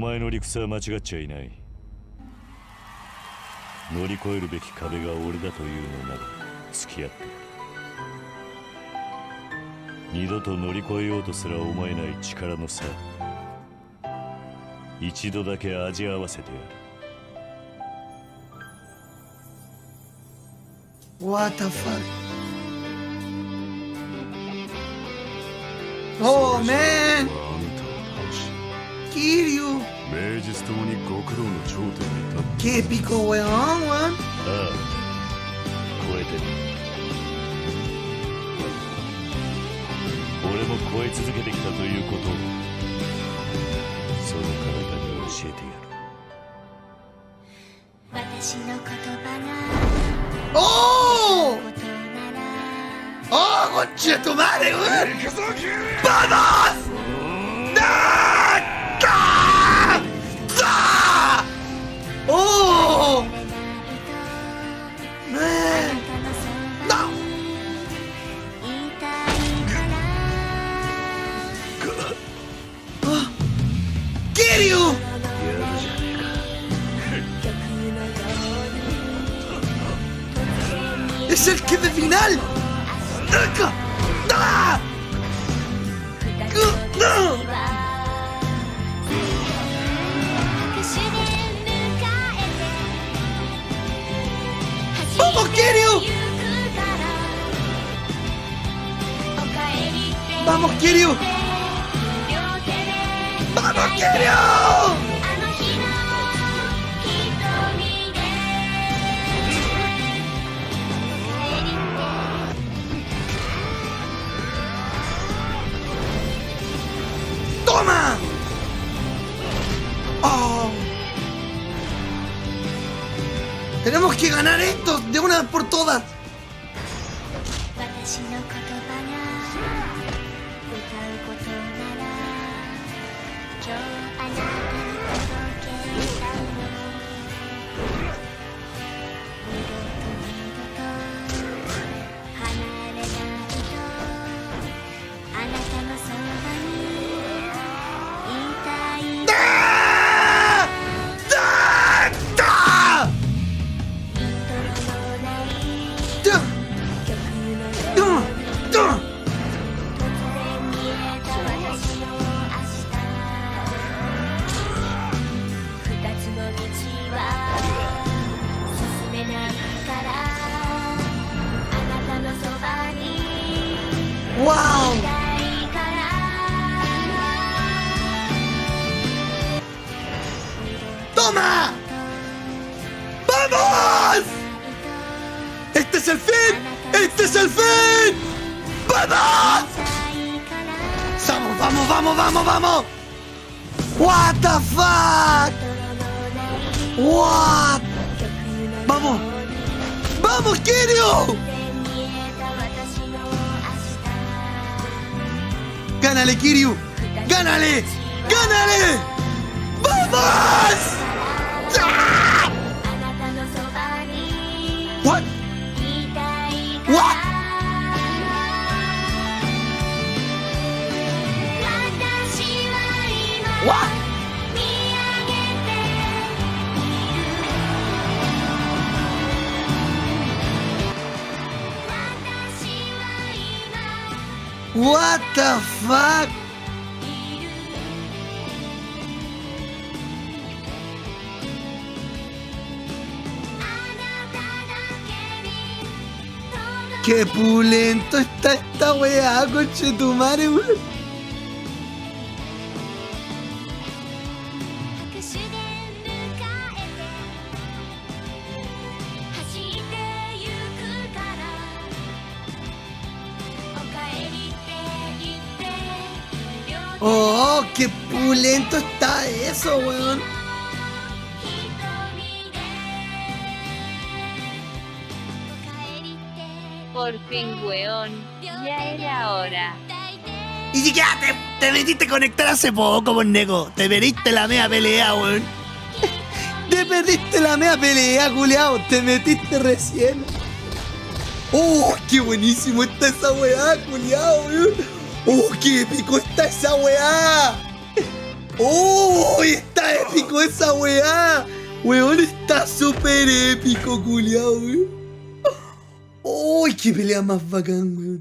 前の理屈は間違っちゃいない。乗り越えるべき壁が俺だというのなら付き合ってくれ。二度と乗り越えようとすら思えない力の差、一度だけ味わわせてやる。 What the fuck? Oh man! Kiryu! ¡Qué épico, weón, weón! 超えてる。俺も超え続けてきたということをその体に教えてやる。私の言葉が ¡Oh! ¡Oh, conche tu madre, weón! ¡Vamos! ¡Oh! ¡Man! ¡No! ¡Oh! ¡Kiryu! ¡Es el jefe final! ¡Ah! ¡No! ¡Vamos, Kiryu! ¡Vamos, Kiryu! ¡Vamos, Kiryu! ¡Toma! ¡Oh! Tenemos que ganar esto de una vez por todas. ¡Wow! ¡Toma! ¡Vamos! ¡Este es el fin! ¡Este es el fin! ¡Vamos! ¡Vamos, vamos, vamos, vamos, vamos! What the fuck? What? ¡Vamos! ¡Vamos, Kiryu! ¡Gánale, Kiryu! ¡Gánale! ¡Gánale! ¡Vamos! ¡Ah! What? What? What? What the fuck? ¡Qué pulento está esta weá, conchetumare, weón! ¡Oh, qué pulento está eso, weón! Por fin, weón. Ya era hora. Y siquiera te metiste a conectar hace poco, por nego. Te perdiste la mea pelea, weón. Te perdiste la mea pelea, culiao. Te metiste recién. ¡Oh, qué buenísimo está esa weá, culiao, weón! ¡Oh, qué épico está esa weá! ¡Oh, está está épico esa weá. Weón, está súper épico, culiao, weón. ¡Uy, qué pelea más bacán, weón!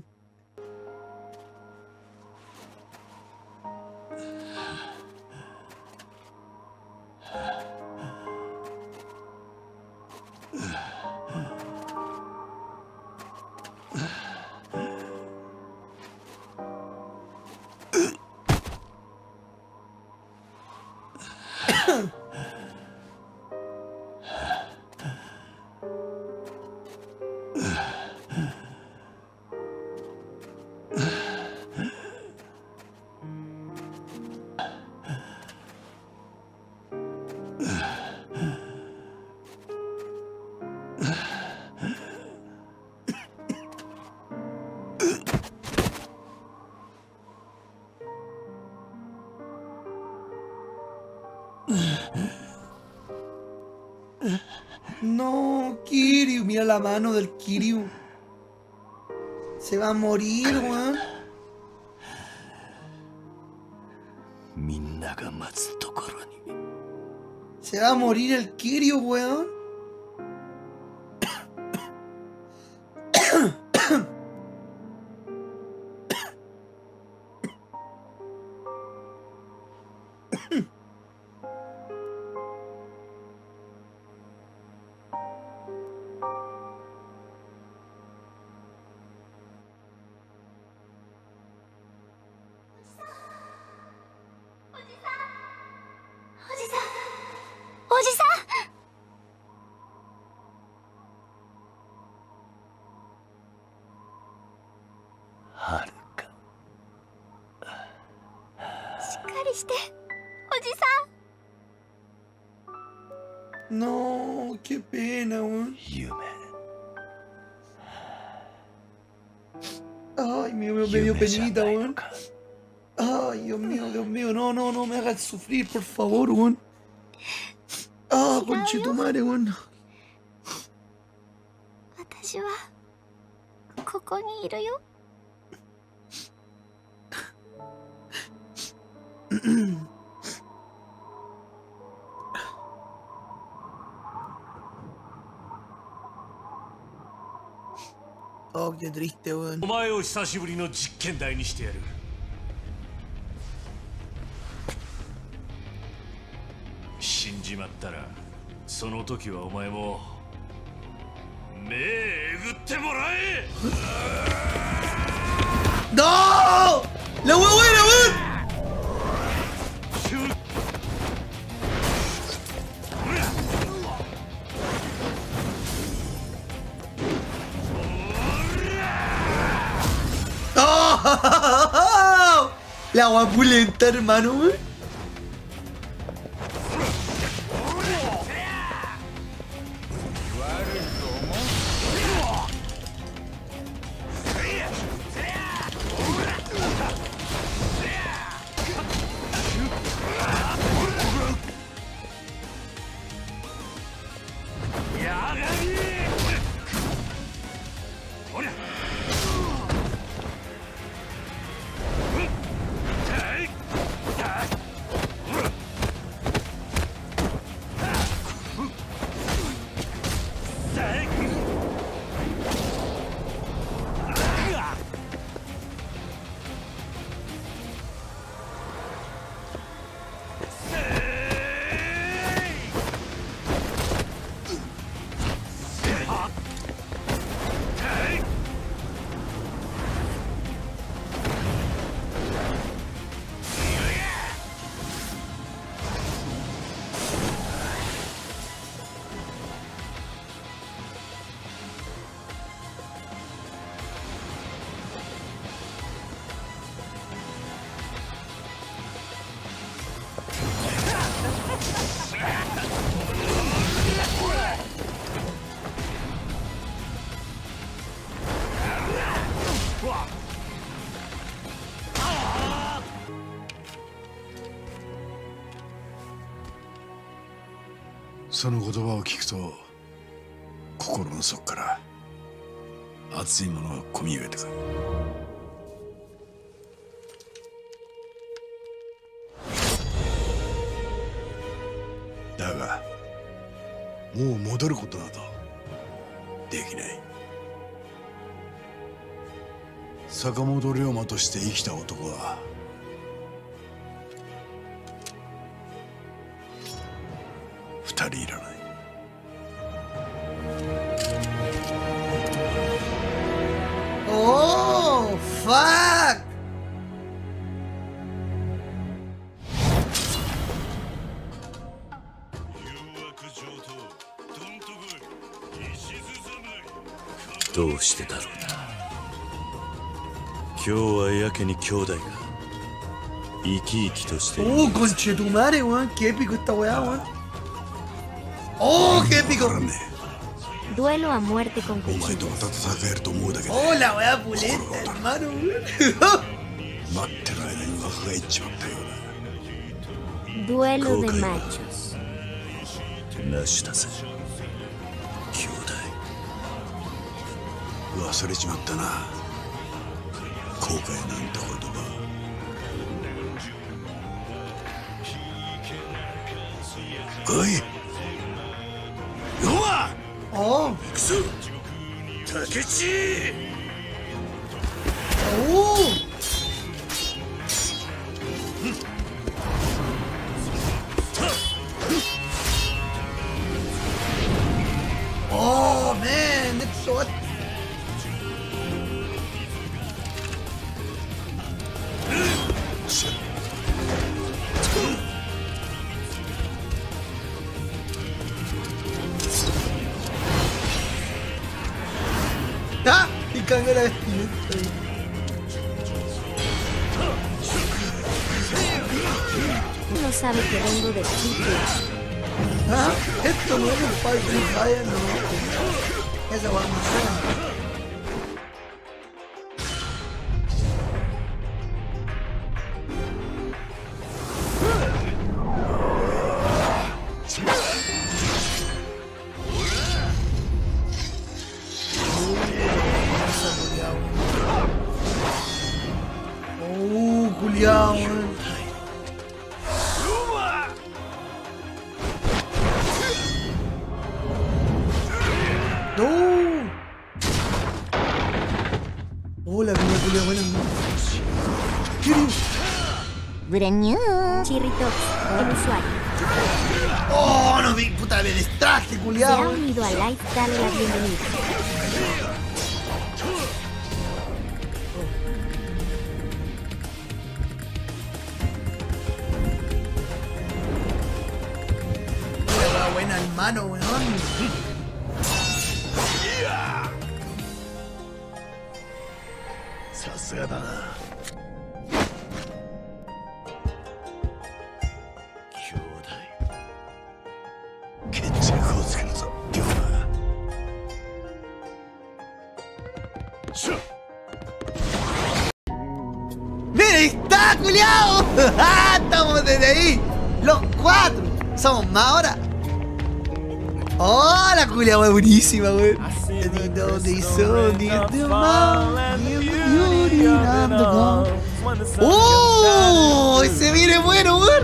No, Kiryu, mira la mano del Kiryu. Se va a morir, weón. みんなが待つところに Se va a morir el Kiryu, weón. No, qué pena, weón. 夢 Ay, me dio penita, weón. Ay, Dios mío, no me hagas sufrir, por favor, weón. Ah, conchetumare, weón. 私はここにいるよ。 Oh, qué triste, weón. お前を久しぶりの実験台にしてやる。死んじまったらその時はお前も目えぐってもらえ。 ¡No! ¡La weón buena, weón! ¡Oh! La guapulenta, hermano, weón. "その言葉を聞くと心の底から熱いものがこみ上げてくる。 もう戻ることなどできない。坂本龍馬として生きた男は2人いらない。 おー、ファーク。 どうしてだろうな。今日はやけに兄弟が生き生きとしている。 Oh, conchetumare, weón. Qué épico esta weá, weón. Oh, qué épico. Duelo a muerte con お前 cuchillo. とまた戦えると思うだけで Oh, la weá pulenta, hermano, weón. 待ってる間に若返っちまったようだ。 Duelo de machos. なしだぜ兄弟。 忘れちまったな、後悔なんて言葉。来い龍馬。 Oh, 竹地。 oh. Oh, man, that's so. ¡Ah! Y cagué la vestimenta. No sabe que vengo de Chile. ¿Ah? Esto no es un Fire Free Fire, no. Esa va a matar. Culiao, weón. No. Hola, mira, culiao, buenas noches. Kiryu. Breñú. Chirrito, el usuario. Oh, no vi, puta, me distraje, Se ha culiao. unido a Life, dale la bienvenida. Buena, hermano, weón. ¡Mira, ahí está, culiao! ¡Estamos desde ahí! ¡Los cuatro! ¡Somos más ahora! ¡Oh, la culia es buenísima, güey! ¡Oh! ¡Se viene bueno, güey!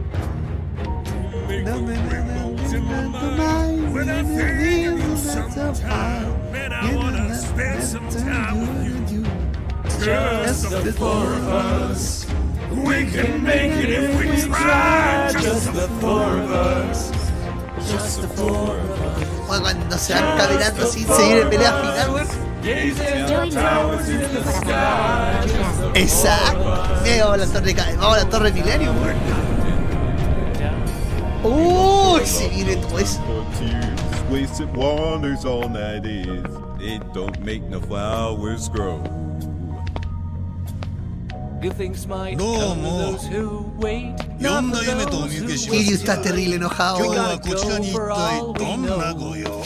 Just the four of us. We can make it if we try. Just the four of us. Just the four of us. O cuando se van caminando sin seguir en pelea final, güey. Yo y Leo listo para matar. Exacto. Vamos a la torre Milenio, güey. Uy, se viene todo eso. Wasted wanders all night is. It don't make no flowers grow. Good things might No, come to mo. those who wait. 4代目とお見受けしま Kiryu す está terrible enojado, 今日 güey. はこちらに一体どんなご用？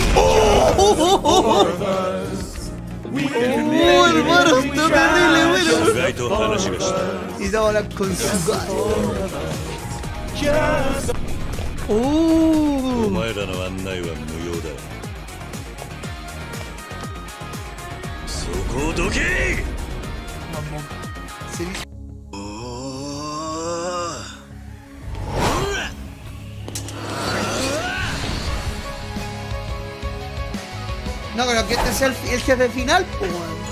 ¡Oh, hermano! ¡Está terrible, bueno! 意外と話がした。 Y vamos a hablar con su お ¡Oh! 前らの案内は無用だ。そこをどけ！ ¡Oh! No creo que este sea el jefe final, pues, weón.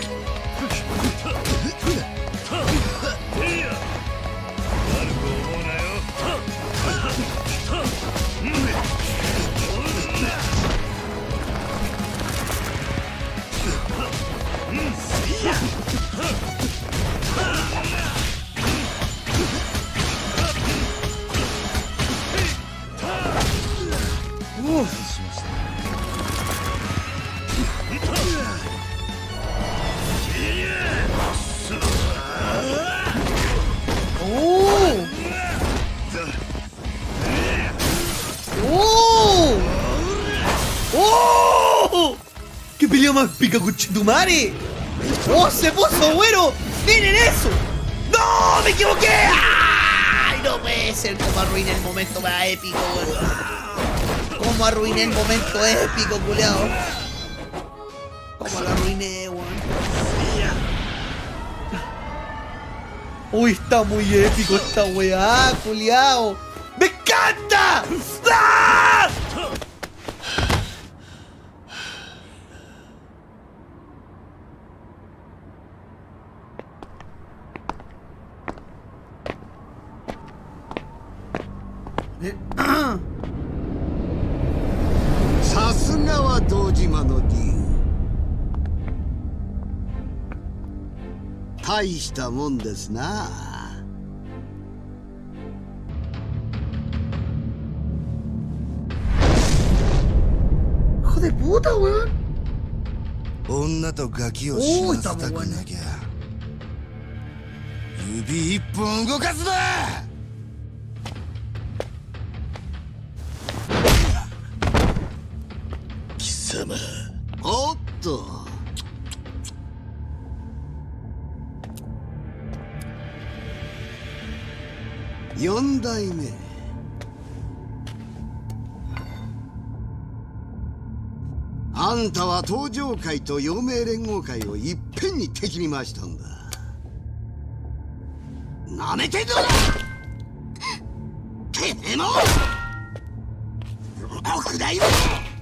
¡Qué pelea más pica, conchetumare! ¡Oh, se puso bueno! ¡Miren eso! ¡No! ¡Me equivoqué! ¡Ay! No puede ser. Como arruiné el momento más épico, weón. Como arruiné el momento épico, culiao. Como lo arruiné, weón. Uy, está muy épico esta weá, culiao. ¡Me encanta! ¡Ah! さすがは堂島の竜。大したもんですな。 Hijo de puta, weón. 女とガキを死なせたくなきゃ指一本動かすな。貴様。おっと。4代目。あんたは東上会と陽明連合会をいっぺんに敵に回したんだ。なめてんのだ。てめえも奥大王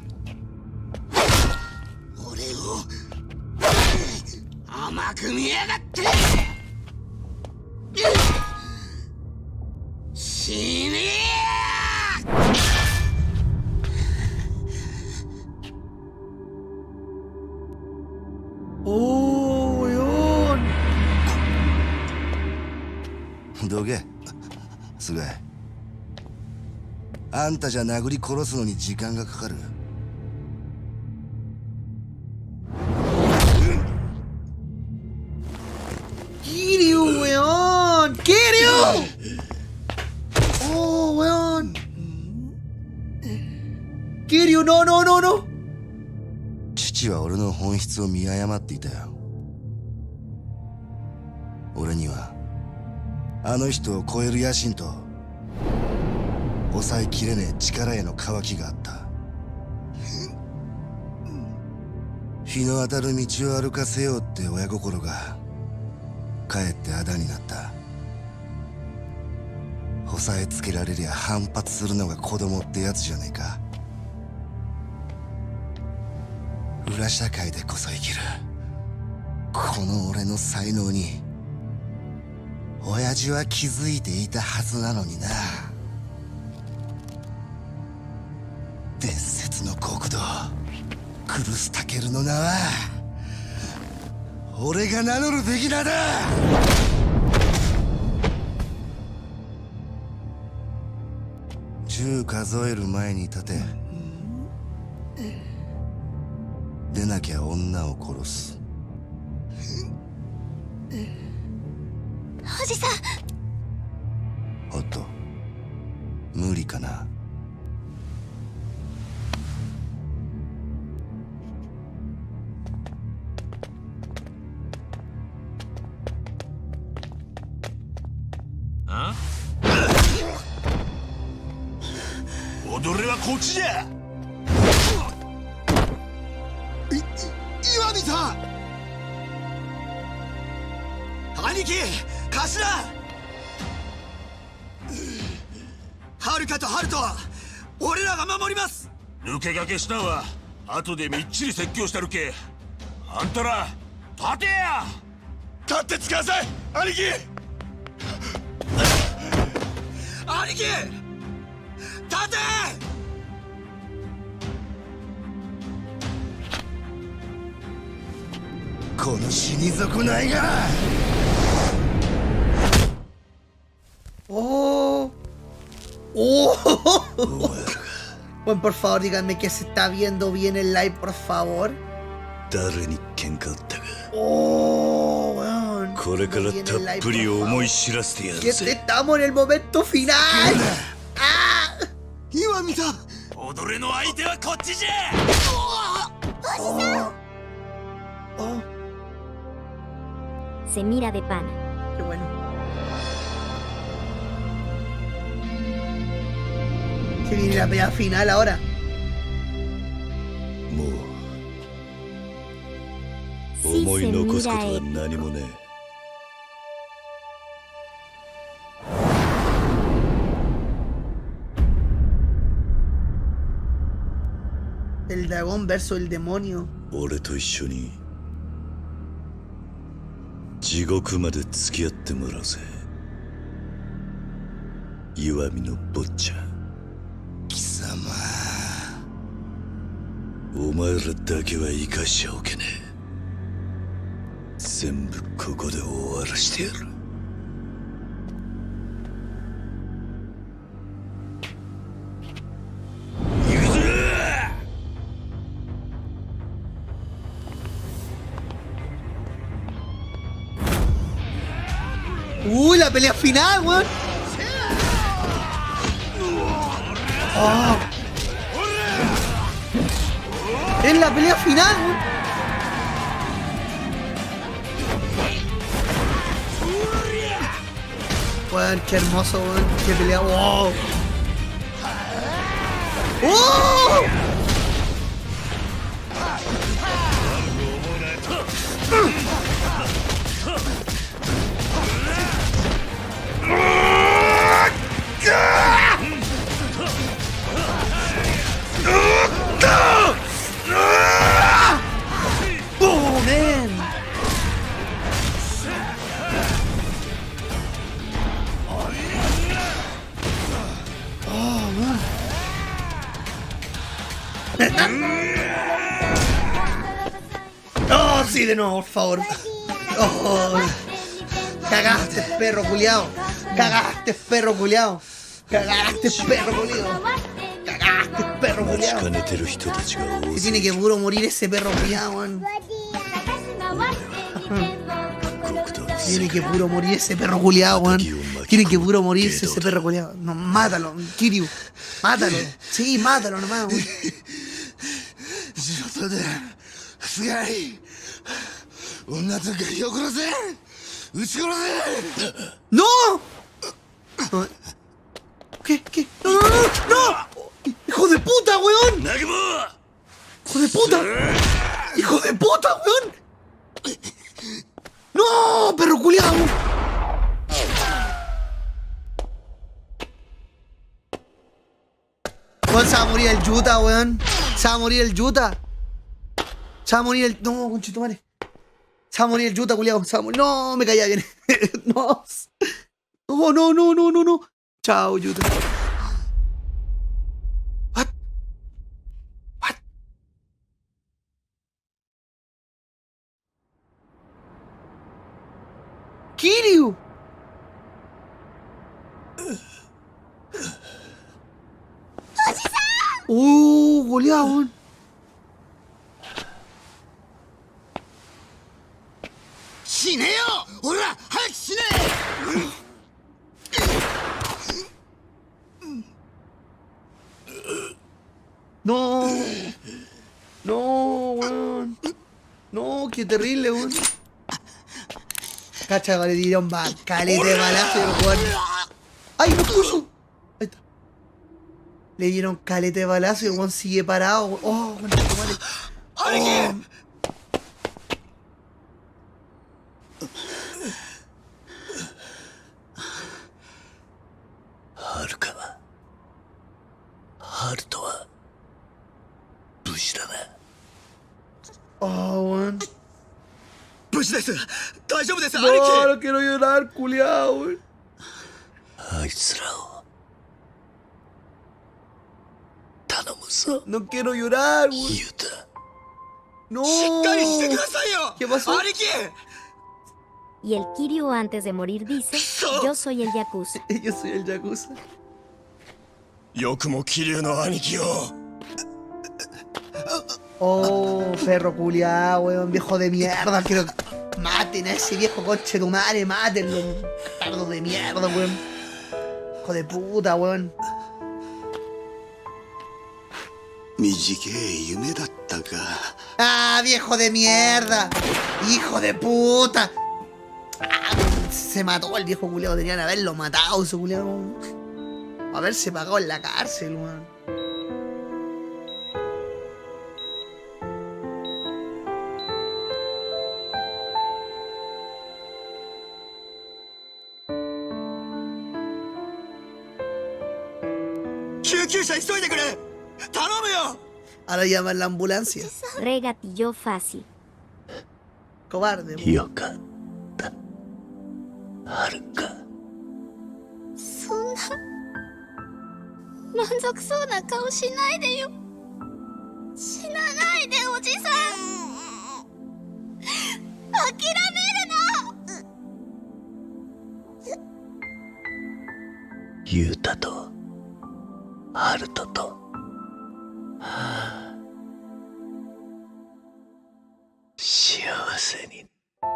俺を甘く見やがって死ねえ。 おーよーどけ菅井。あんたじゃ殴り殺すのに時間がかかる。 Kiryu, weón. Kiryu. Oh, weón. Kiryu, no, no, no, no. 父は俺の本質を見誤っていたよ。俺にはあの人を超える野心と抑えきれねえ力への渇きがあった。日の当たる道を歩かせようって親心がかえってあだになった。押さえつけられりゃ反発するのが子供ってやつじゃねえか。裏社会でこそ生きるこの俺の才能に親父は気づいていたはずなのにな。伝説の極道クルスタケルの名は俺が名乗るべきだな。10数える前に立て。出なきゃ女を殺す。 おじさん。 おっと無理かな。 あ？踊りはこっちじゃ。 岩見さん。兄貴、頭。はるかとハルトは俺らが守ります。 抜け駆けしたんは後でみっちり説教したるけ。あんたら立てや。 立ってつかさい兄貴。兄貴立て。 この死に損ないが。 Oh. Oh. Bueno, por favor, díganme que se está viendo bien el live, por favor. 誰に喧嘩売ったか。 Oh, weón. これからたっぷり思い知らせてやる Que ぜ。 estamos en el momento final. ¡Ah! 今見た。 踊れの相手はこっちじゃ。 Oh. Oh, Se mira de pana. qué bueno. Se viene la pelea final ahora. もう Sí 思い se 残すこと mira は何もねえ。 El dragón versus el demonio. 俺と一緒に地獄まで付き合ってもらうぜ。岩見の坊ちゃん。 貴様。 お前らだけは生かしちゃおけねえ。全部ここで終わらしてやる。行くぜ。 Uy, la pelea final, weón. Oh. Es la pelea final, weón. Weón, qué hermoso, weón. Qué pelea. ¡Wow! ¡Oh! Oh, man. Oh, man. Oh, sí, de nuevo, por favor. Oh, cagaste, perro culiao. Cagaste, perro culiao. Cagaste, perro culiao. Cagaste, perro culiao. 疲れてる人たちが多 Se す tiene que puro morir ese perro culiao, weón. Tiene que puro morir ese perro culiao, weón. Tiene que puro morirse ese perro culiao. No, mátalo, Kiryu. Mátalo. Sí, mátalo nomás, weón. 地元でつがい女とかよ殺せ撃ち殺せ ¡No! ¿Qué? ¿Qué? ¡No, no, no! ¡No! ¡Hijo de puta, weón! ¡Hijo de puta! ¡Hijo de puta, weón! ¡No! ¡Perro culiao! Weón, se va a morir el Yuta, weón. Se va a morir el Yuta. Se va a morir el... No, conchetumare. Se va a morir el Yuta, culiao. Se va a morir... No, me caía bien. No. Oh, no, no, no, no, no. Chao, Yuta. What? What? Kiryu. Goleado. 死ねよほら早く死ね No. No, weón. No, qué terrible, weón. Cacha, le dieron caleta de balazo, weón. ¡Ay, no puso! Ahí está. Le dieron caleta de balazo y el weón sigue parado. Oh, concha tu madre. Oh. Haruka ハルトは無事だな。 Oh, weón. 無事です。大丈夫です、兄 No, 貴。 no quiero llorar, culiao, weón. あいつらを頼むぞ。 No quiero llorar, weón. ユタ。 No. しっかりしてくださいよ。 ¿Qué pasó? 兄貴。 Y el Kiryu antes de morir dice, yo soy el Yakuza. Yo soy el Yakuza. よくも桐生の兄貴を。 Oh, perro culiao, weón, viejo de mierda. Quiero que maten a ese viejo coche de tu madre, mátenlo. Tardo de mierda, weón. Hijo de puta, weón. 短い夢だったか。 Ah, viejo de mierda. Hijo de puta. Ah, se mató el viejo culiao. Tenían que haberlo matado, ese culiao. Haberse pagado en la cárcel, weón. Ahora llaman la ambulancia. Regatillo fácil. Cobarde, weón. よかった。はるか。 そんな満足そうな顔しないでよ。死なないでおじさん。諦めるな。 ユタとハルトと。幸せに。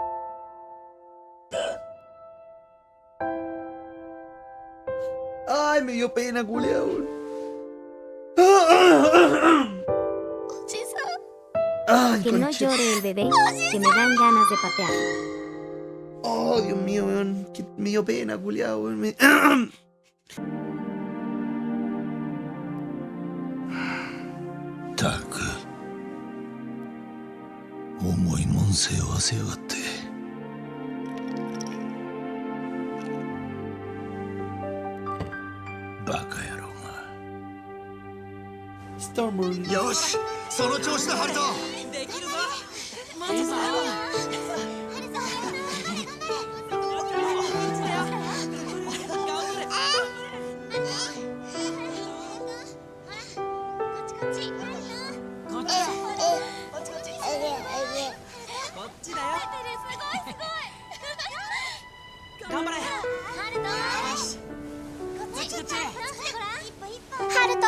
Ay, me dio pena, culiao. おじさん。 Ay, Que no conche. llore el bebé, que me dan ganas de patear. Oh, Dios mío, weón. Que me dio pena, culiao, weón. Me... たく重いもん背負わせやがって。バカ野郎が。 Stormborn. よし、その調子だハルト。 できるぞ。マジさ。 ハルト。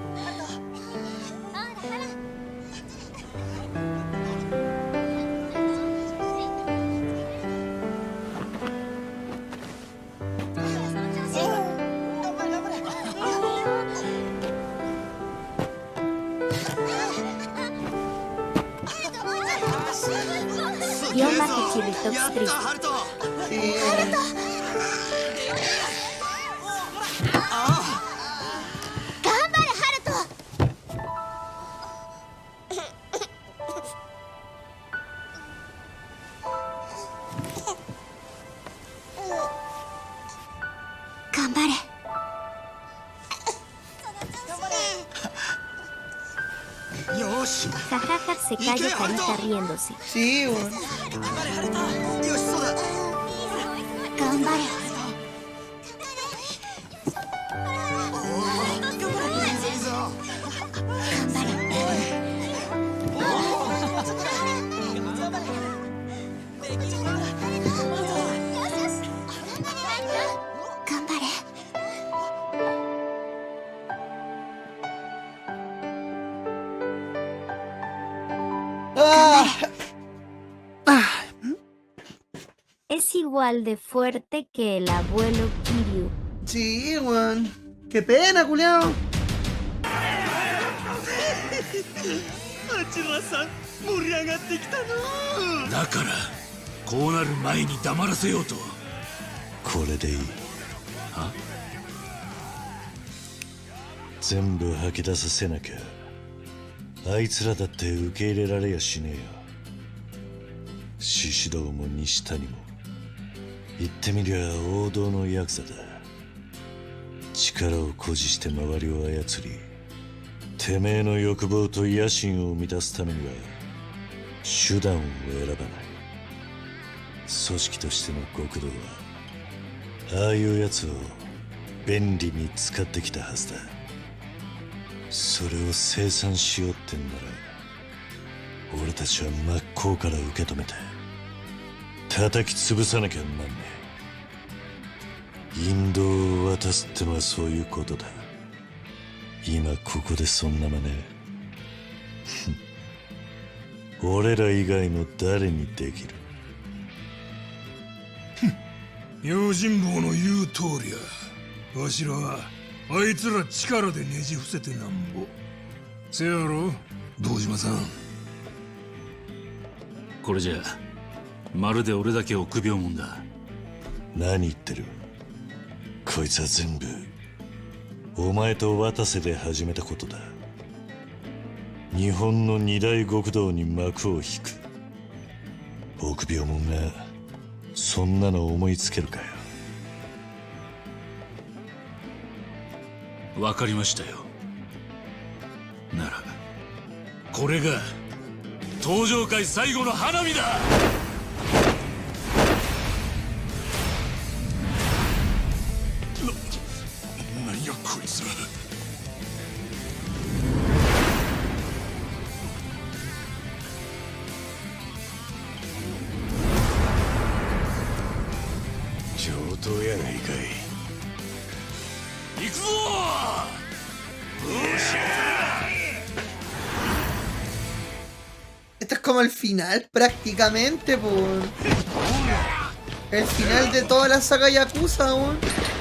Guión bajo Chirritox triste. Sí. 頑張れハルト。頑張れ。 よし。 Jajaja se calla Carita riéndose. Sí, weón. よし、そうだ。 頑張れ。 頑張れ。 Ah. Es igual de fuerte que el abuelo Kiryu. Sí, weón. Qué pena, culiao. だからこうなる前に黙らせようと。 これでいい。 は？ 全部吐き出させなきゃあいつらだって受け入れられやしねえよ。獅子堂も西谷も言ってみりゃ王道のヤクザだ。力を誇示して周りを操りてめえの欲望と野心を満たすためには手段を選ばない。組織としての極道はああいうやつを便利に使ってきたはずだ。それを清算しようってんなら俺たちは真っ向から受け止めて叩き潰さなきゃなんねえ。引導を渡すってのはそういうことだ。今ここでそんな真似俺ら以外の誰にできる？ 用心棒の言う通りや。わしらはあいつら力でねじ伏せてなんぼ。せやろ堂島さん。 これじゃまるで俺だけ臆病もんだ。 何言ってる？こいつは全部お前と渡瀬で始めたことだ。日本の二大極道に幕を引く臆病者がそんなの思いつけるかよ。 わかりましたよ。ならこれが登場回最後の花火だ。 何やこいつら。 上等やないかい。 行くぞ Esto es como el final, prácticamente, por el final de toda la saga Yakuza, weón.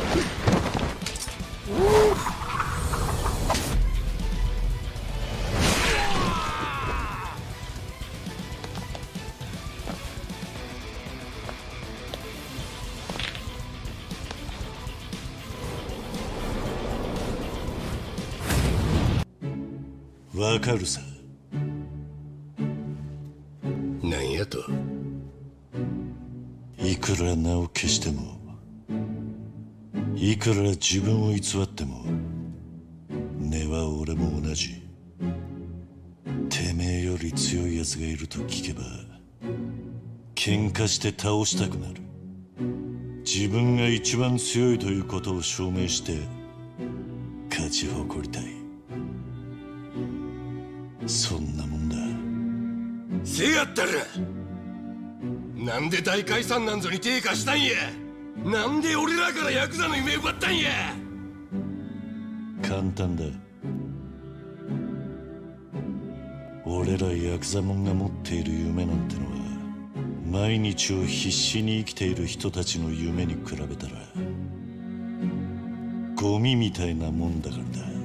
Uh. わかるさ。 なんやと？ いくら名を消してもいくら自分を偽っても根は俺も同じ。てめえより強いやつがいると聞けば喧嘩して倒したくなる。自分が一番強いということを証明して勝ち誇りたい。そんなもんだ。 せやったらなんで大解散なんぞに手貸したんや。なんで俺らからヤクザの夢奪ったんや。 簡単だ。俺らヤクザモンが持っている夢なんてのは毎日を必死に生きている人たちの夢に比べたらゴミみたいなもんだからだ。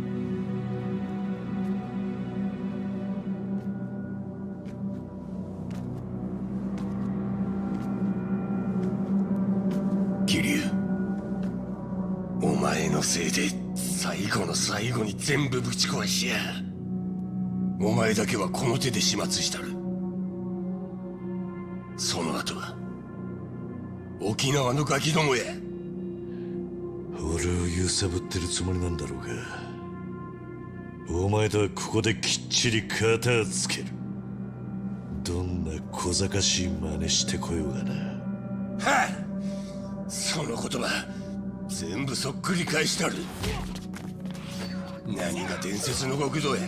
お前のせいで最後の最後に全部ぶち壊しや。お前だけはこの手で始末したる。その後は沖縄のガキどもや。 俺を揺さぶってるつもりなんだろうが、お前とはここできっちり肩をつける。どんな小賢しい真似してこようがな。 はっ、その言葉全部そっくり返したる。何が伝説の極道や。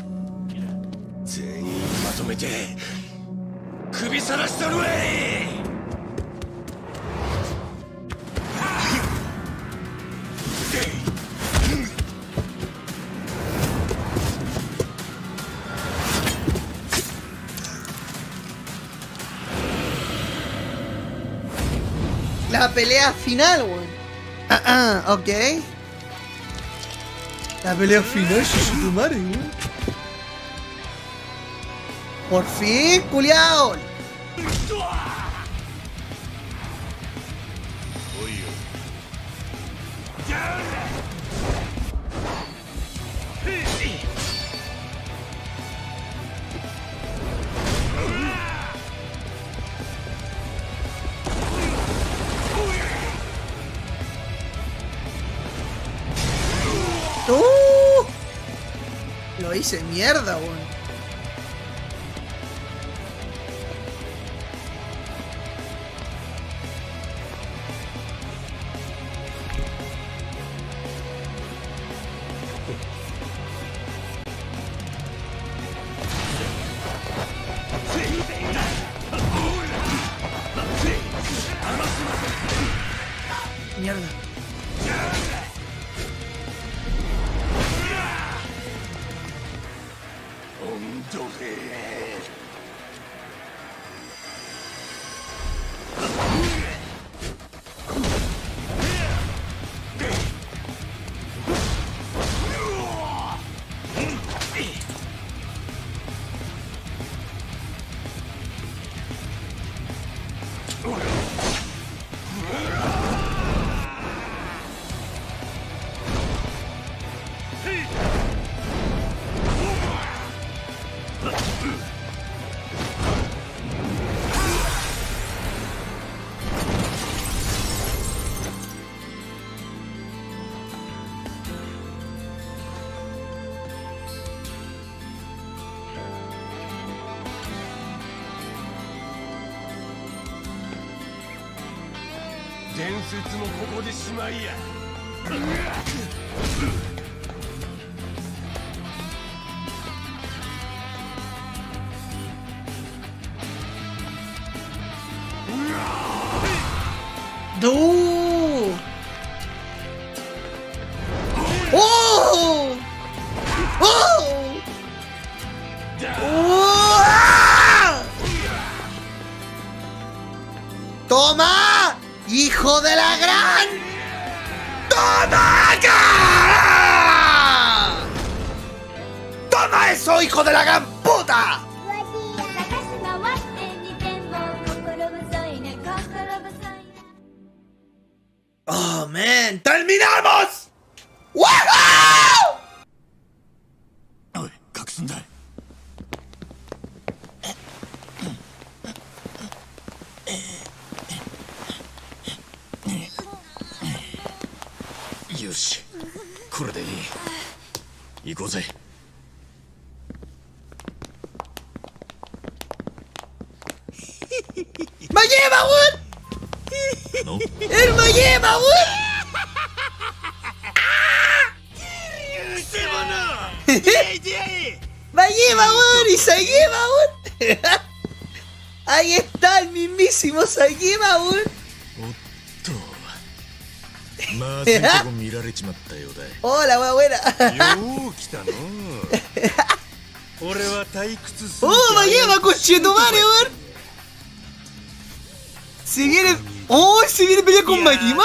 全員まとめて首さらしたるわい。 La pelea final, weón. Ok. La pelea final, su madre, weón. Por fin, culiao. Lo hice mierda, weón. 伝説もここでしまいや。 どうおお¡Toma! ¡Hijo de la gran! ¡Toma acá! ¡Toma eso, hijo de la gran puta! ¡Oh, man! ¡Terminamos! ¡Woohoo! おい、隠すんだ。よし、これでいい。行こうぜ。 ¡Me lleva, weón! ¿No? ¡Él me lleva, weón! ¡Me lleva, weón! ¡Y se lleva, weón! Ahí está el mismísimo se lleva, weón. まずいとこ見られちまったようだ。 Hola, weón, buena. よう来たの。俺は退屈す ¡Oh, me lleva, conchetumare, weón! ¿Se viene? ¡Oh, se viene a pelear con Majima!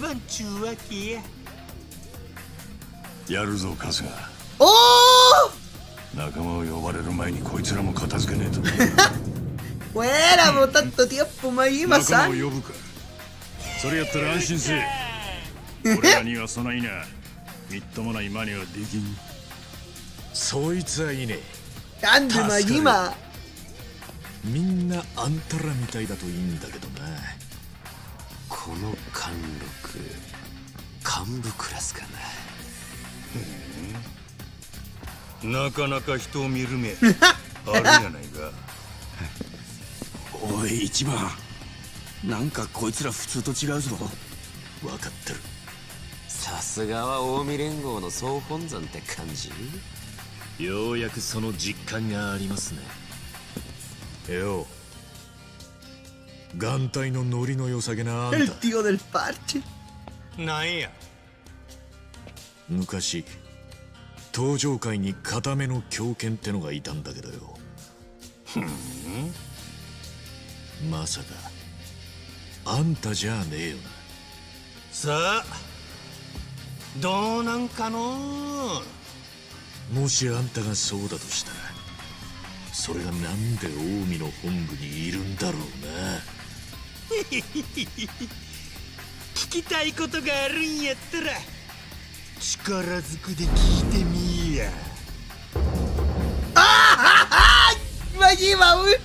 やるぞ春日。 ¡Oh! 仲間を呼ばれる前にこいつらも片付けねえと。 Buena, por tanto tiempo, Majima, 仲間 ¿sabes? を呼ぶか。それやったら安心せえ。俺らにはそないな。みっともない真似はできん。そいつはいいね。 ¡Grande, Majima! みんなあんたらみたいだといいんだけどな。 この貫禄、幹部クラスかな。なかなか人を見る目あるじゃないか。 おい一番、なんかこいつら普通と違うぞ。 分かってる。 さすがは近江連合の総本山って感じ。 ようやくその実感がありますね。よう、眼帯のノリの良さげなあん El た。 tío del parche. なんや。 昔登場界に固めの狂犬ってのがいたんだけどよ。まさかあんたじゃねえよな。 さあどうなんかの。 もしあんたがそうだとしたら、それがなんで近江の本部にいるんだろうな。 聞きたいことがあるんやったら力ずくで聞いてみいや。 Majima, weón.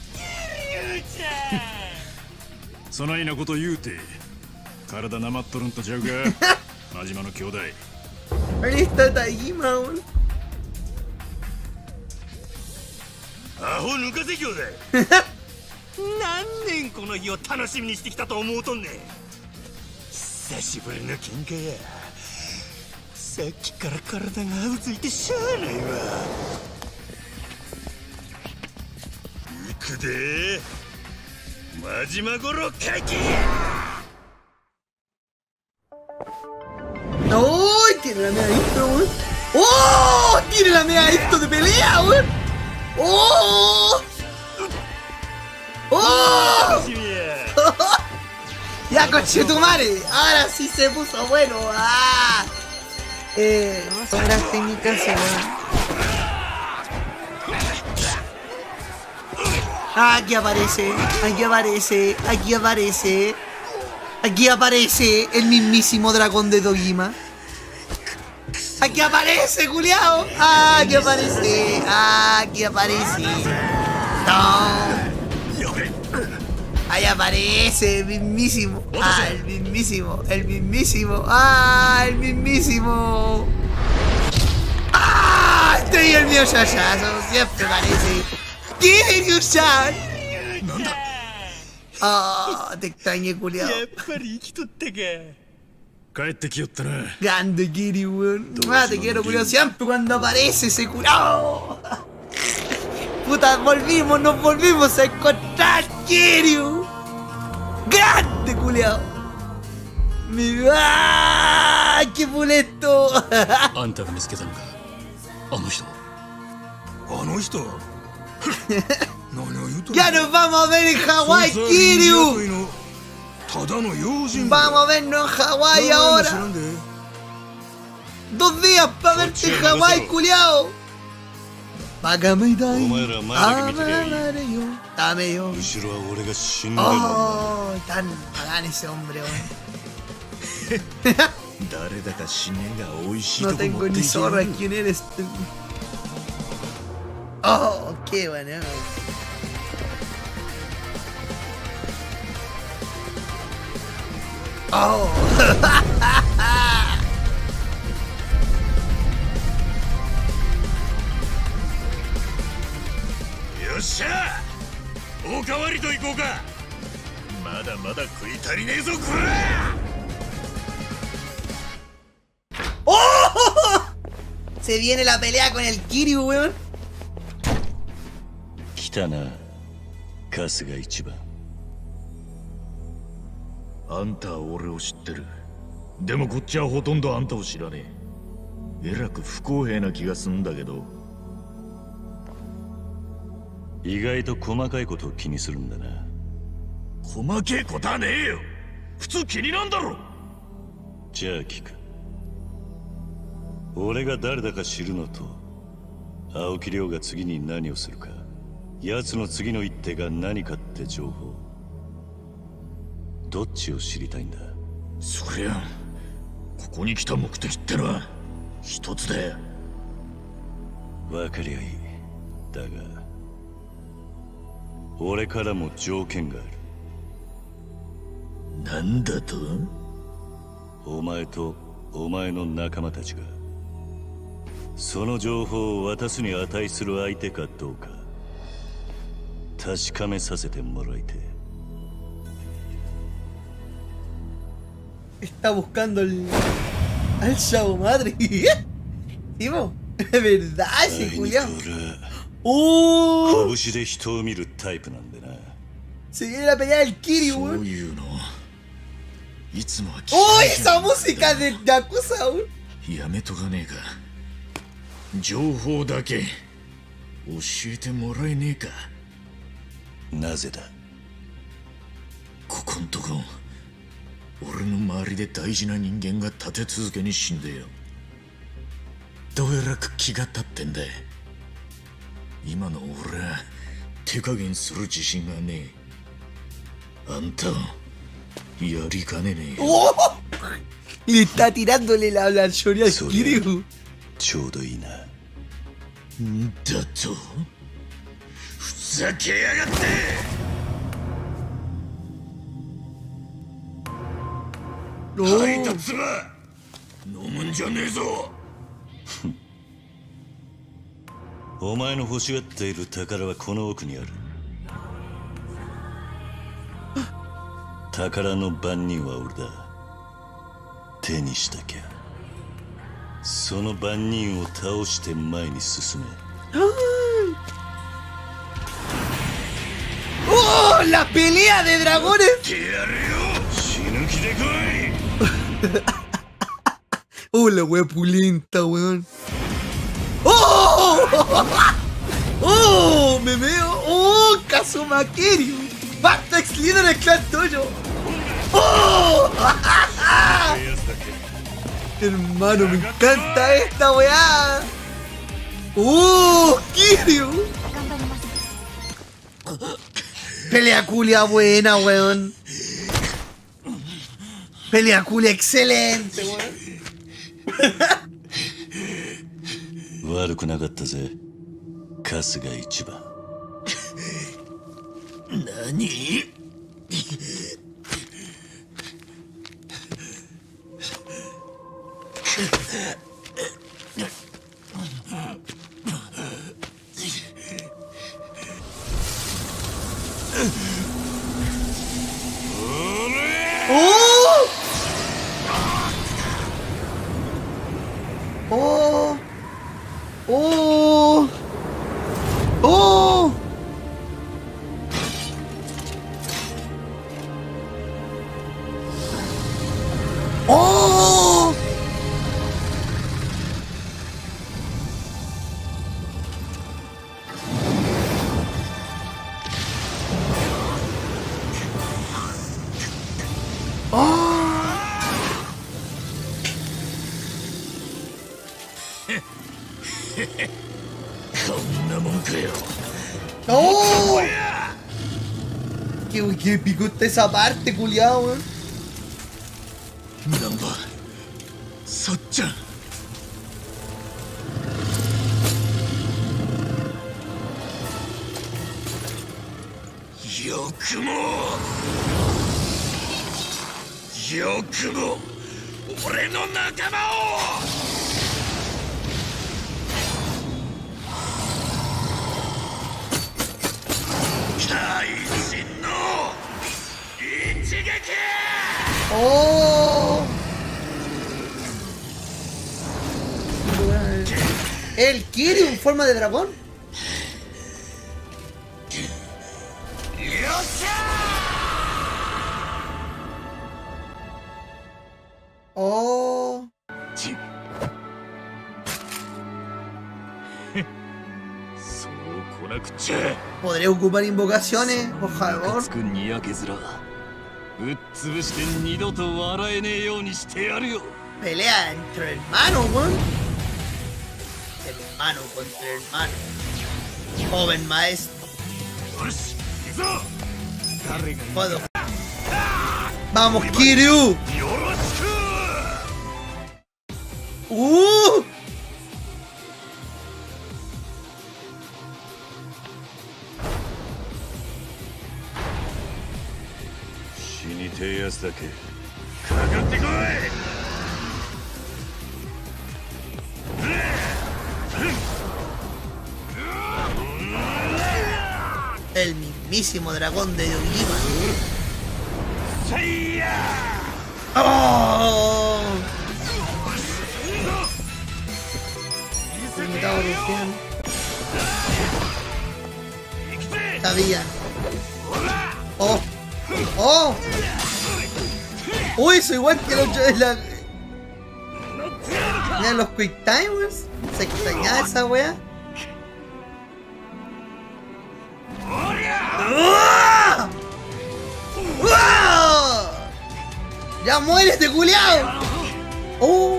そないなこと言うて体なまっとるんとちゃうか。真島の兄弟。 Ahí está Tajima, weón. アホ抜かせ兄弟。何年この日を楽しみにしてきたと思うとんねん。久しぶりの喧嘩や。さっきから体がうずいてしゃあないわ。行くで真島五郎解禁や。 ¡Oh! Tiene la media intro, weón. ¡Oh! Tiene la media intro de pelea, weón. ¡Oh! ¡Oh! Ya, conchetumare. Ahora sí se puso bueno. ¡Ah! Son las técnicas, weón. Aquí aparece, aquí aparece, aquí aparece. Aquí aparece el mismísimo dragón de Dojima. Aquí aparece, culiao. Aquí aparece, aquí aparece. No. Ahí aparece el mismísimo. Ah, el mismísimo, el mismísimo. Ah, el mismísimo. Ah, este y el mío Yayazo. Siempre aparece. ¿Quién es Yushan? Ah, te extrañé, culiao. やっぱり生きとったか。 帰ってきよったな。 Grande Kiryu, weón. Ah, te quiero, culiao, siempre cuando aparece ese culiao. Puta, nos volvimos a encontrar, Kiryu. Grande, culiao. ¡Ah! ¡Qué pulento! あんたが見つけたのか、あの人。 あの人何を言うとる ¡Ya nos vamos a ver en Hawái, Kiryu! ただの用心 ¡Vamos a vernos en Hawái ahora! 2 días para verte en Hawái, culiao. Pagamedai. Amaré yo. Dame yo. Oh, tan pagán ese hombre, No tengo ni zorra quién eres. Oh, qué bueno. Oh. よっしゃ、おかわりと行こうか。まだまだ食い足りねえぞ、こら。 ¡Oh! Se viene la pelea con el Kiryu, weón. 来たな、春日一番。 あんたは俺を知ってる。でもこっちはほとんどあんたを知らねえ。えらく不公平な気がすんだけど。 意外と細かいことを気にするんだな。 細けえことはねえよ。普通気になんだろ。 じゃあ聞く。俺が誰だか知るのと、青木亮が次に何をするか、奴の次の一手が何かって情報、どっちを知りたいんだ。 そりゃここに来た目的ってのは一つだよ。 わかりゃいい。だが俺からも条件がある。 なんだと？ お前とお前の仲間たちがその情報を渡すに値する相手かどうか確かめさせてもらいて。 Está buscando al chavo madre. Timo, es verdad ese culiao. ¡Oh! Se viene la pelea del Kiryu, weón. ¡Oh! Esa música de Yakuza, weón. やめとかねえか。情報だけ教えてもらえねえか。 なぜだ。 ここんとこ俺の周りで大事な人間が立て続けに死んでよ。どえらく気が立ってんだ。今の俺は手加減する自信がねえ。あんたやりかねねえよ。 ¡Oh! Le está tirándole la choria al Kiryu. ちょうどいいな。 だとふざけやがって。配達は飲むんじゃねえぞ。 お前の欲しがっている宝はこの奥にある。宝の番人は俺だ。手にしたきゃその番人を倒して前に進め。 ¡Oh! ¡La pelea de dragones! ¡Oh, la wea pulenta, weón! ¡Oh! ¡Oh! ¡Me veo! ¡Oh! ¡Kazuma Kiryu! ¡Basta ex líder del clan tuyo! ¡Oh! Hermano, me encanta esta weá. ¡Oh! ¡Kiryu! Pelea culia buena, weón. Pelea culia excelente, weón. 悪くなかったぜ、春日一番。 何？ ¡Oh! ¡Oh! ¡Oh! ¡Oh! ¡Oh! ¡Qué épico está esa parte, culiao, weón! Namba, Sa-chan.よくも俺の仲間を。大臣の一撃。 ¡Oh! ¿El Kiryu en forma de dragón? ¡Oh! ¿Podré ocupar invocaciones, por favor? Pelea entre hermanos, weón. Hermano contra hermano. Joven maestro. Puedo. ¡Vamos, Kiryu! ¡Uh! El mismísimo dragón de Yojima. ¡Oh! Sabía. ¡Oh! ¡Oh! ¡Uy! Eso igual que los... Mira los Quick Timers. Se extrañaba esa wea. ¡Uah! ¡Uah! ¡Ya muérete, culiao! ¡Oh!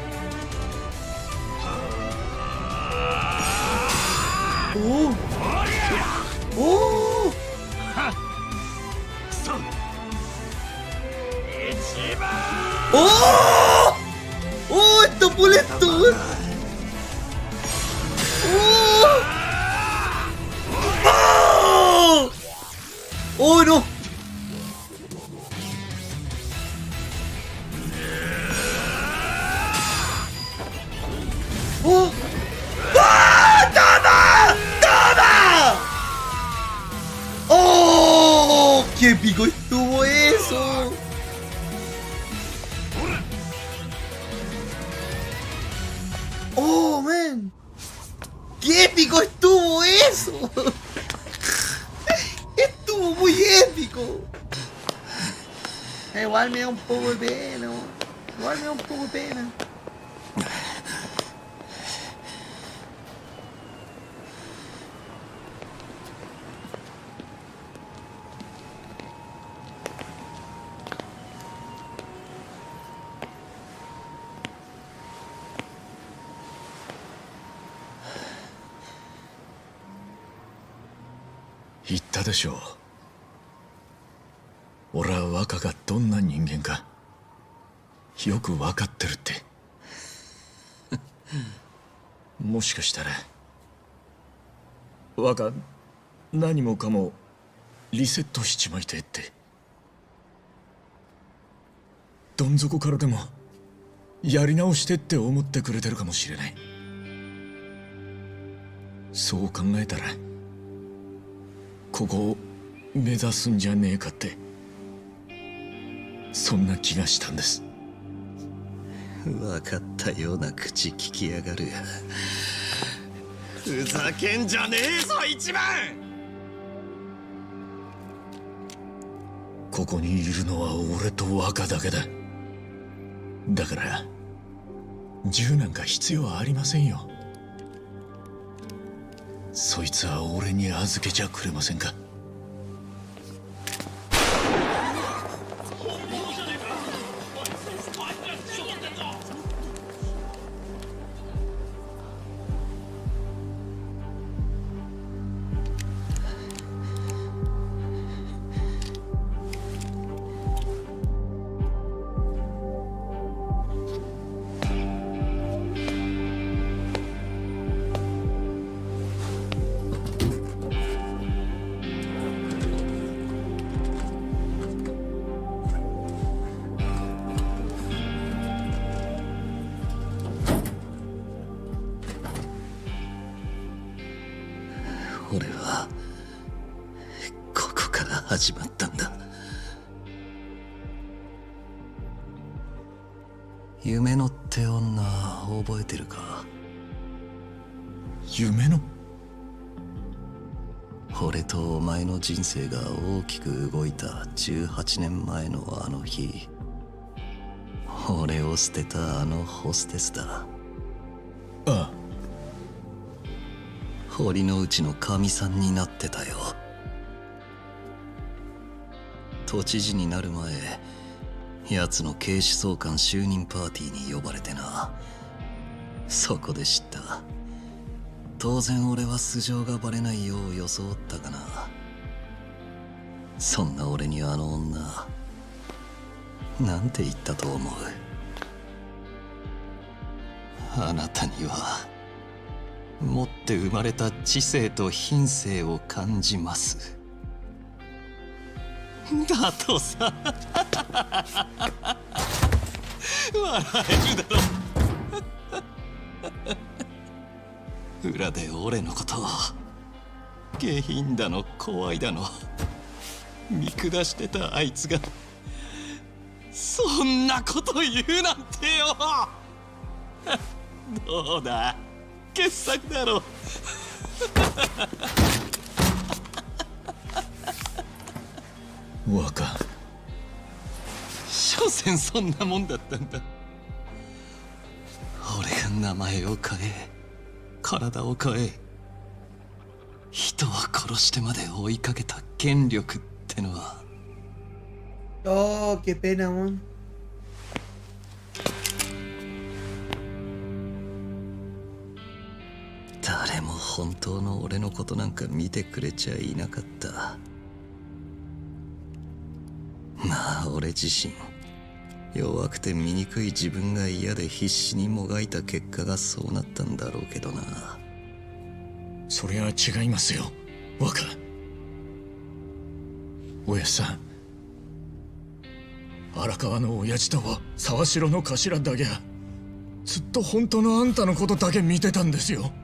¡Oh! ¡Oh! ¡Esto pulento! ¡Oh! ¡Oh, no! ¡Oh! ¡Ah! ¡Toma! ¡Toma! ¡Oh! ¡Qué épico estuvo eso! ¡Oh, man! ¡Qué épico estuvo eso! Estuvo muy épico. Igual me da un poco de pena. Igual me da un poco de pena. 言ったでしょう。俺は若がどんな人間かよく分かってるってもしかしたら若何もかもリセットしちまいてってどん底からでもやり直してって思ってくれてるかもしれない。そう考えたらここを目指すんじゃねえかってそんな気がしたんです。 分かったような口聞きやがる。 ふざけんじゃねえぞ一番。 ここにいるのは俺と若だけだ。だから銃なんか必要ありませんよ。そいつは俺に預けちゃくれませんか。 俺はここから始まったんだ。夢のって女覚えてるか？ 夢の？ 俺とお前の人生が大きく動いた18年前のあの日、俺を捨てたあのホステスだ。 ああ、 堀之内の神さんになってたよ。都知事になる前、奴の警視総監就任パーティーに呼ばれてな。そこで知った。当然俺は素性がバレないよう装ったがな。そんな俺にあの女なんて言ったと思う？あなたには持って生まれた知性と品性を感じます。だとさ笑えるだろ。裏で俺のことを下品だの怖いだの見下してたあいつがそんなこと言うなんてよ。どうだ、傑作だろ。 若、 所詮そんなもんだったんだ。俺が名前を変え体を変え人を殺してまで追いかけた権力ってのは。 Oh, qué pena, man. 誰も本当の俺のことなんか見てくれちゃいなかった。まあ俺自身弱くて醜い自分が嫌で必死にもがいた結果がそうなったんだろうけどな。 それは違いますよ若。おやさん、荒川の親父と沢城の頭だけはずっと本当のあんたのことだけ見てたんですよ。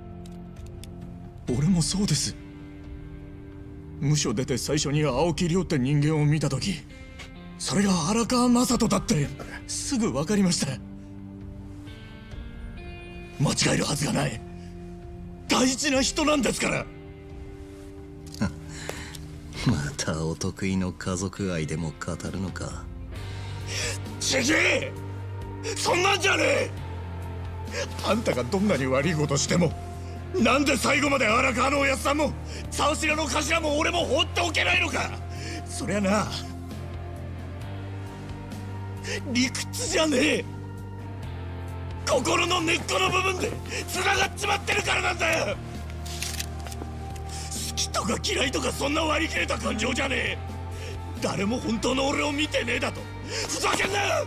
俺もそうです。無所出て最初に青木亮って人間を見た時、それが荒川雅人だってすぐ分かりました。間違えるはずがない。大事な人なんですから。 またお得意の家族愛でも語るのか。 ちげえ、そんなんじゃねえ。あんたがどんなに悪いことしても、なんで最後まで荒川のおやっさんも沢城の頭も俺も放っておけないのか。そりゃな、理屈じゃねえ、心の根っこの部分で繋がっちまってるからなんだよ。好きとか嫌いとかそんな割り切れた感情じゃねえ。誰も本当の俺を見てねえだとふざけんなよ。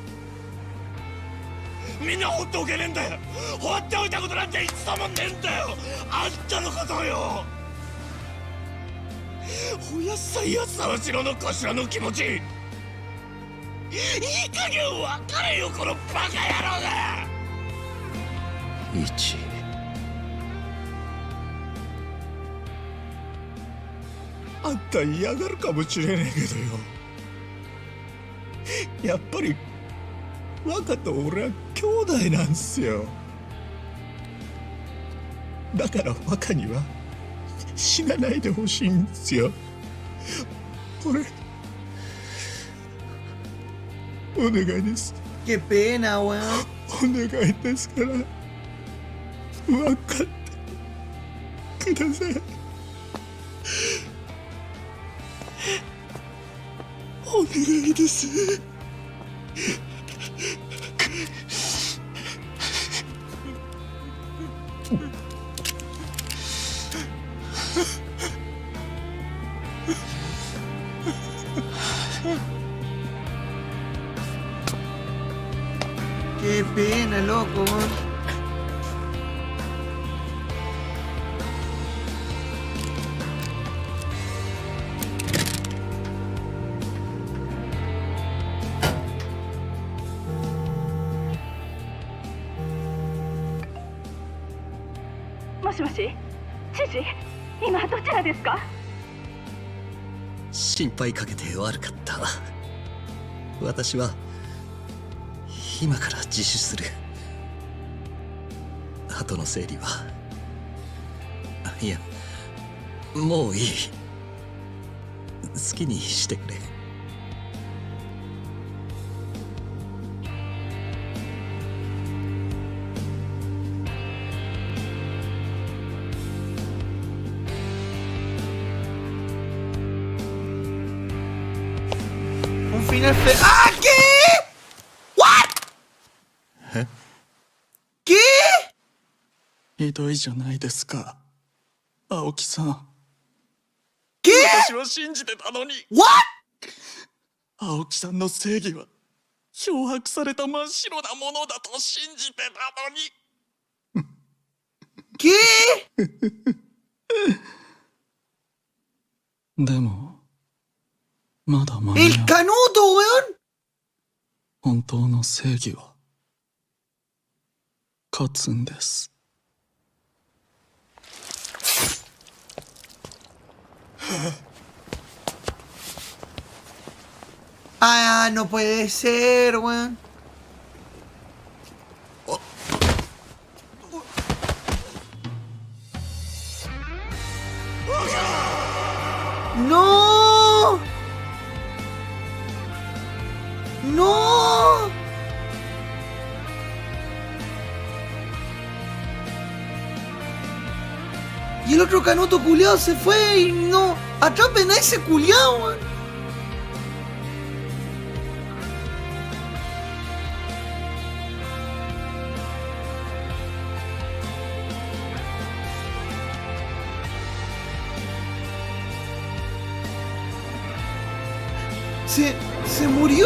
みんな放っておけねえんだよ。放っておいたことなんて一度もねえんだよ、あんたのことよ。おやっさんや沢城の頭の気持ち、いい加減分かれよ、このバカ野郎が。 一、 あんた嫌がるかもしれねえけどよ、やっぱり若と俺は兄弟なんすよ。だから若には死なないでほしいんですよ。俺お願いです。 Qué pena, weón. お願いですから分かってください。お願いです。 Qué pena, loco. もしもし、シシ、今どちらですか？ 心配かけて悪かった。私は今から自首する。後の整理はいや、もういい。好きにしてくれ。 Un final fe... ¡Ah! ¿Qué? ¿What? え？ ¿Qué? ひどいじゃないですか、青木さん。 ¿Qué? 私は信じてたのに。 What? 青木さんの正義は漂白された真っ白なものだと信じてたのに。 ¿Qué? でもまだ間に合う。 El canuto, weón. 本当の正義は勝つんです。 Ah, no puede ser, weón. ¡No! ¡No! Y el otro canuto culiao se fue y no... ¡Atrapen a ese culiao, weón! ¿Se murió?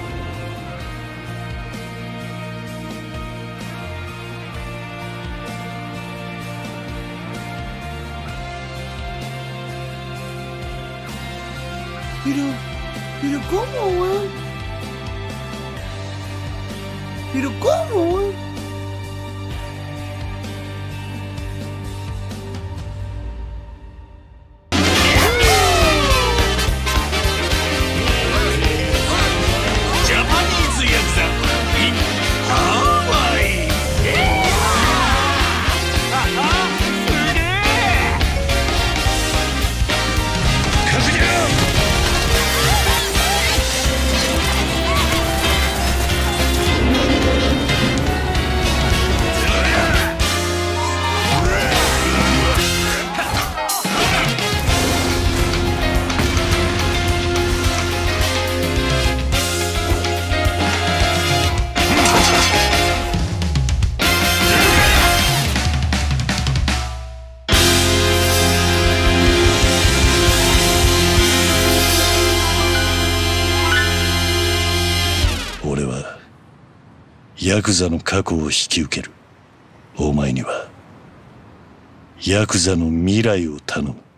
Pero ¿cómo, weón? ¿Pero cómo, weón? 俺はヤクザの過去を引き受ける。お前にはヤクザの未来を頼む。